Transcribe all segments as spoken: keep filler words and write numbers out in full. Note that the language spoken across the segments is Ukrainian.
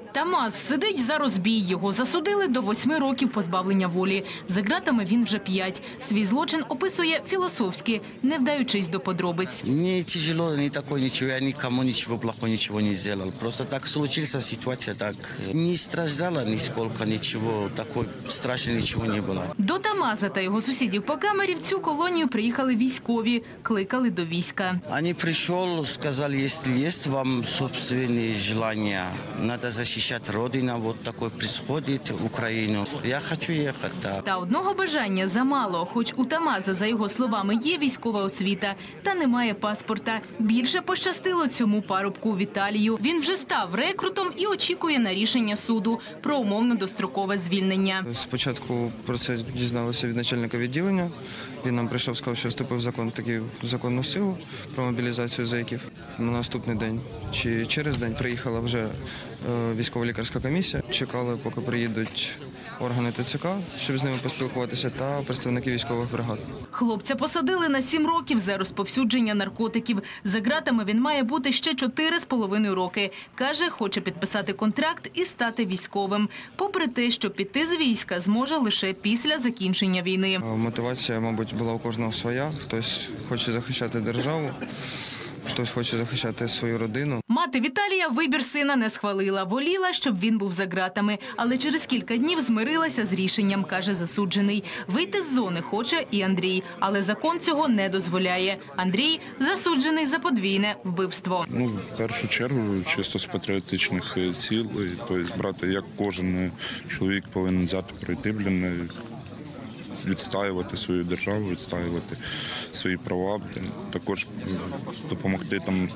Тамаз сидить за розбій. Його засудили до восьми років позбавлення волі. За ґратами він вже п'ять. Свій злочин описує філософськи, не вдаючись до подробиць. Не тяжело, не такое ничего, я никому ничего плохого ничего не сделал. Просто так случилась ситуация, так не страждала нисколько, ничего, такой страшного ничего не было. До Тамаза та його сусідів по камері в цю колонію приїхали військові, кликали до війська. Они пришел, сказали, если есть вам собственные желания, надо защищать Родину, вот такое происходит в Украину. Я хочу ехать, да. Та одного бажання замало, хоч у Тамаза, за його словами, є військова освіта, та немає паспорта. Більше пощастило цьому парубку Віталію. Він вже став рекрутом і очікує на рішення суду про умовно дострокове звільнення. Спочатку про це дізналися від начальника відділення. Він нам прийшов, сказав, що вступив в закон, такий в законну силу про мобілізацію зеків. На наступний день чи через день приїхала вже військово-лікарська комісія. Чекали, поки приїдуть органи ТЦК, щоб з ними поспілкуватися, та представники військових бригад. Хлопця посадили на сім років за розповсюдження наркотиків. За ґратами він має бути ще чотири з половиною роки. Каже, хоче підписати контракт і стати військовим. Попри те, що піти з війська зможе лише після закінчення війни. Мотивація, мабуть, була у кожного своя. Хтось хоче захищати державу, хтось хоче захищати свою родину. Мати Віталія вибір сина не схвалила. Воліла, щоб він був за ґратами. Але через кілька днів змирилася з рішенням, каже засуджений. Вийти з зони хоче і Андрій. Але закон цього не дозволяє. Андрій засуджений за подвійне вбивство. Ну, в першу чергу, чисто з патріотичних цілей. Тобто, брати, як кожен чоловік повинен взяти, пройти, блін, відстоювати свою державу, відстоювати свої права, також допомогти там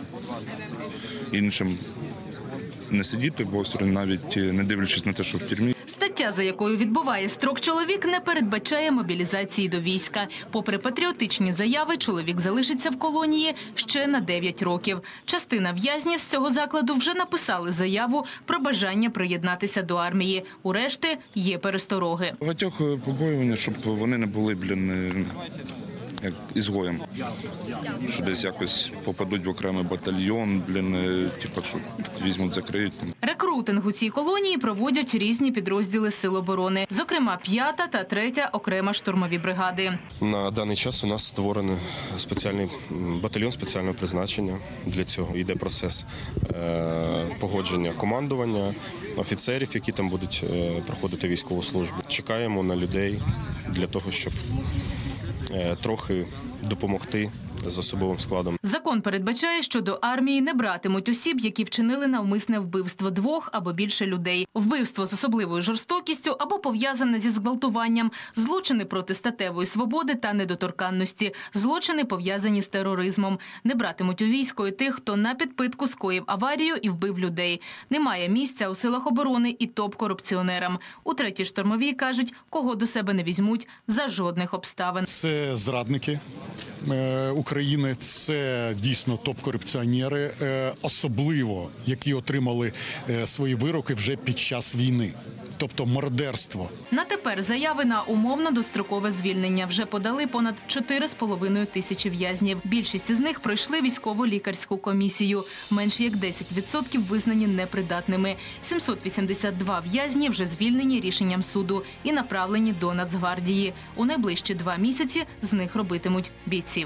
іншим не сидіти в острові, навіть не дивлячись на те, що в тюрмі. Стаття, за якою відбуває строк чоловік, не передбачає мобілізації до війська. Попри патріотичні заяви, чоловік залишиться в колонії ще на дев'ять років. Частина в'язнів з цього закладу вже написали заяву про бажання приєднатися до армії. У решти є перестороги. Багатьох побоювання, щоб вони не були, блін, як ізгоєм, що десь якось попадуть в окремий батальйон, блін, типу, що візьмуть, закриють. Рекрутинг у цій колонії проводять різні підрозділи Сил оборони. Зокрема, п'ята та третя окрема штурмові бригади. На даний час у нас створений спеціальний батальйон спеціального призначення. Для цього йде процес погодження командування, офіцерів, які там будуть проходити військову службу. Чекаємо на людей для того, щоб трохи допомогти з особовим складом. Закон передбачає, що до армії не братимуть осіб, які вчинили навмисне вбивство двох або більше людей. Вбивство з особливою жорстокістю або пов'язане зі зґвалтуванням, злочини проти статевої свободи та недоторканності, злочини пов'язані з тероризмом. Не братимуть у військо і тих, хто на підпитку скоїв аварію і вбив людей. Немає місця у силах оборони і топ-корупціонерам. У третій штурмовій кажуть, кого до себе не візьмуть за жодних обставин. Це зрадники України, це дійсно топ-корупціонери, особливо, які отримали свої вироки вже під час війни. Тобто мародерство. На тепер заяви на умовно дострокове звільнення вже подали понад чотири з половиною тисячі в'язнів. Більшість з них пройшли військово-лікарську комісію. Менш як десять відсотків визнані непридатними. сімсот вісімдесят два в'язні вже звільнені рішенням суду і направлені до Нацгвардії. У найближчі два місяці з них робитимуть бійців.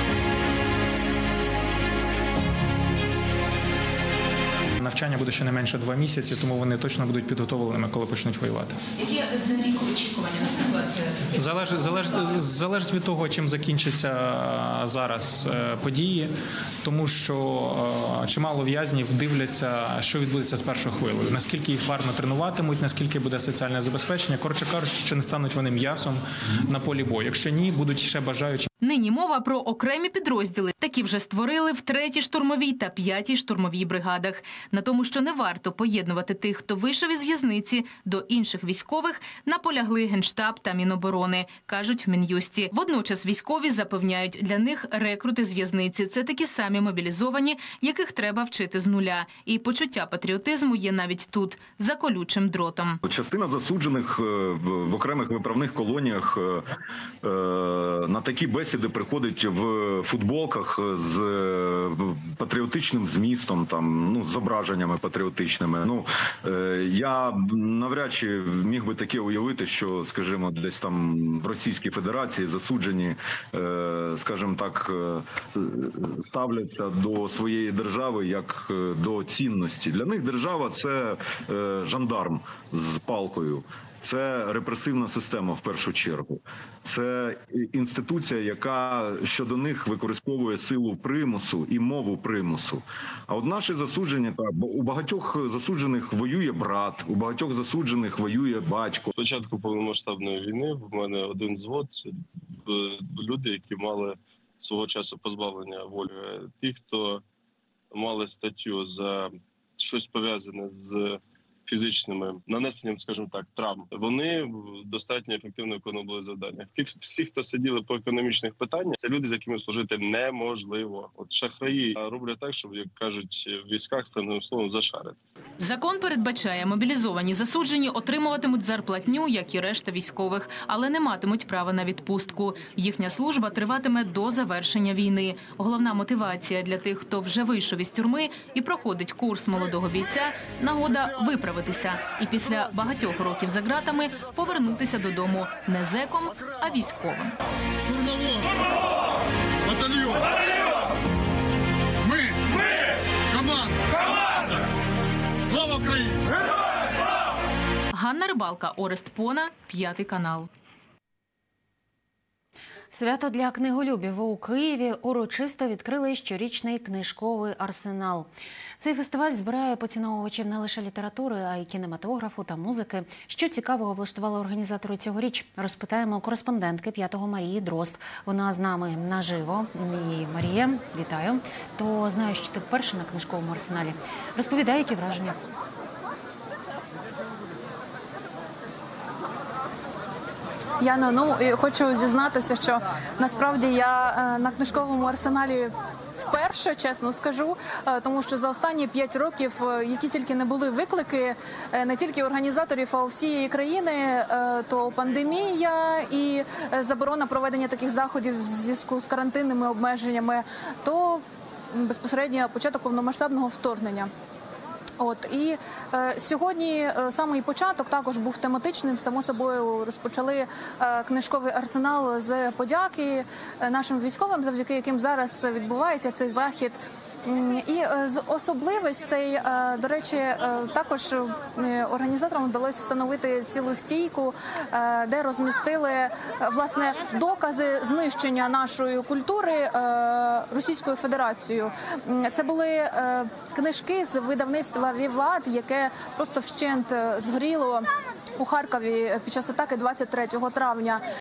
Навчання буде щонайменше два місяці, тому вони точно будуть підготовленими, коли почнуть воювати. Які з них очікування, наприклад? Залежить, залежить, залежить від того, чим закінчаться зараз події, тому що чимало в'язнів дивляться, що відбудеться з першою хвилею, наскільки їх варно тренуватимуть, наскільки буде соціальне забезпечення. Коротше кажучи, чи не стануть вони м'ясом на полі бою. Якщо ні, будуть ще бажаючі. Нині мова про окремі підрозділи. Такі вже створили в третій штурмовій та п'ятій штурмовій бригадах. На тому, що не варто поєднувати тих, хто вийшов із в'язниці, до інших військових, наполягли Генштаб та Міноборони, кажуть в Мін'юсті. Водночас військові запевняють, для них рекрути з в'язниці – це такі самі мобілізовані, яких треба вчити з нуля. І почуття патріотизму є навіть тут, за колючим дротом. Частина засуджених в окремих виправних колоніях на такі бесіди завжди приходить в футболках з патріотичним змістом, там, ну, з зображеннями патріотичними. Ну, я навряд чи міг би таке уявити, що, скажімо, десь там в Російській Федерації засуджені, скажімо так, ставляться до своєї держави як до цінності. Для них держава – це жандарм з палкою. Це репресивна система в першу чергу. Це інституція, яка щодо них використовує силу примусу і мову примусу. А от наші засуджені, так, бо у багатьох засуджених воює брат, у багатьох засуджених воює батько. Спочатку повномасштабної війни в мене один взвод – це люди, які мали свого часу позбавлення волі. Ті, хто мали статтю за щось пов'язане з фізичними нанесенням, скажімо так, травм, вони достатньо ефективно виконували завдання. Ті всі, хто сиділи по економічних питаннях, це люди, з якими служити неможливо. От шахраї роблять так, щоб, як кажуть в військах, сленговим словом, зашаритися. Закон передбачає, мобілізовані засуджені отримуватимуть зарплатню, як і решта військових, але не матимуть права на відпустку. Їхня служба триватиме до завершення війни. Головна мотивація для тих, хто вже вийшов із тюрми і проходить курс молодого бійця – нагода виправитися і після багатьох років за ґратами повернутися додому не зеком, а військовим. Штурмовой! Батальйон! Ми! Ми! Команда! Команда! Слава Україні! Ганна Рибалка, Орест Пона, П'ятий канал. Свято для книголюбів у Києві урочисто відкрили щорічний книжковий арсенал. Цей фестиваль збирає поціновувачів не лише літератури, а й кінематографу та музики. Що цікавого влаштували організатори цьогоріч? Розпитаємо кореспондентки П'ятого Марії Дрозд. Вона з нами наживо. І Марія, вітаю. То знаю, що ти вперше на книжковому арсеналі. Розповідай, які враження. Яна, ну, хочу зізнатися, що насправді я на книжковому арсеналі вперше, чесно скажу, тому що за останні п'ять років, які тільки не були виклики, не тільки організаторів, а у всієї країни, то пандемія і заборона проведення таких заходів в зв'язку з карантинними обмеженнями, то безпосередньо початок повномасштабного вторгнення. От і е, сьогодні е, самий початок також був тематичним. Само собою розпочали е, книжковий арсенал з подяки е, нашим військовим, завдяки яким зараз відбувається цей захід. І з особливостей, до речі, також організаторам вдалося встановити цілу стійку, де розмістили, власне, докази знищення нашої культури Російською Федерацією. Це були книжки з видавництва «Віват», яке просто вщент згоріло у Харкові під час атаки двадцять третього травня.